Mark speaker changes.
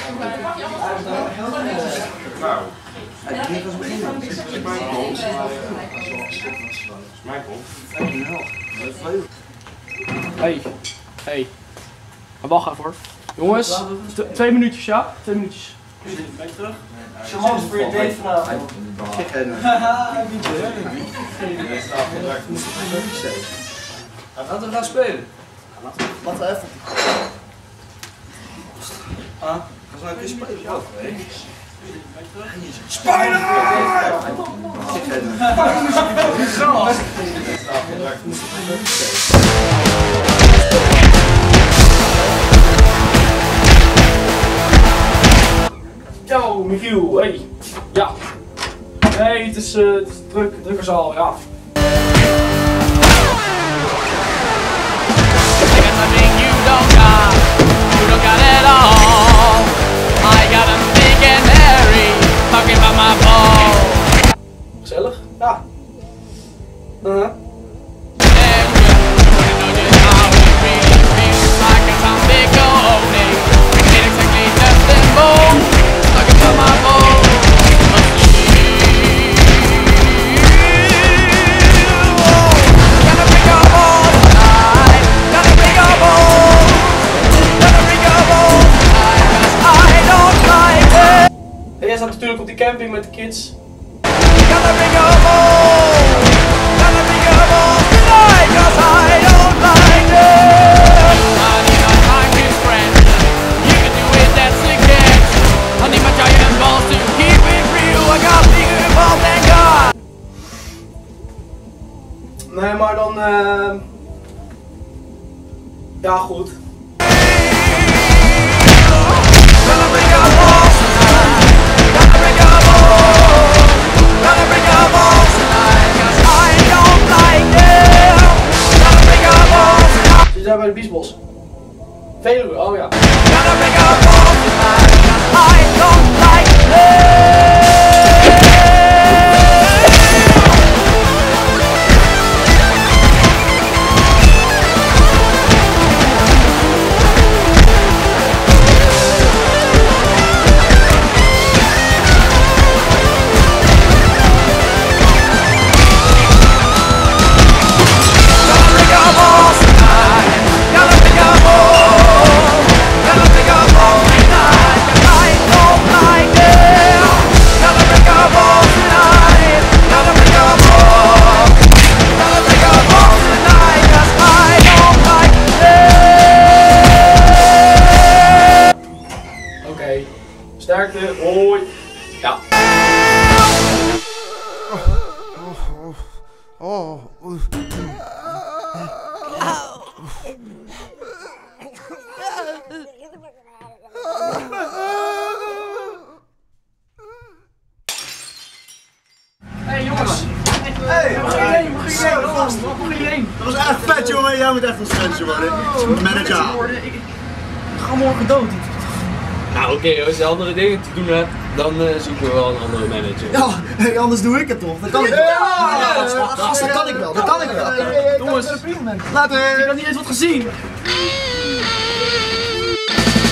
Speaker 1: Nou.
Speaker 2: Hey. Wacht even hoor. Jongens, 2 minuutjes, ja? 2 minuutjes.
Speaker 3: Ben je terug? Charmant voor je date vanavond.
Speaker 1: Laten we gaan spelen.
Speaker 3: Laten we even.
Speaker 1: Gaan we nou een keer spelen? Ja, nee.
Speaker 3: Spider!
Speaker 2: Yo, Michiel, hey. Ja. Nee, het is drukke zaal, ja. Gezellig? Ja. En jij staat natuurlijk op die camping met de kids. Nee, maar dan ja, goed. Zit jij bij de Biesbos? Veluwe, oh ja. Sterkte, hoi. Ja. Hey jongens.
Speaker 3: Hey, mag je heen? Dat was echt vet, jongen. Jij moet echt een manager worden. Manager.
Speaker 2: Ik ga morgen dood.
Speaker 4: Nou oké, als je andere dingen te doen hebt, dan zoeken we wel een andere manager.
Speaker 3: Ja, hey, anders doe ik het toch? Dat kan ik wel. Ja, dat kan ik wel. Dat kan ik wel.
Speaker 2: Jongens,
Speaker 3: Later.
Speaker 2: ik heb niet eens wat gezien.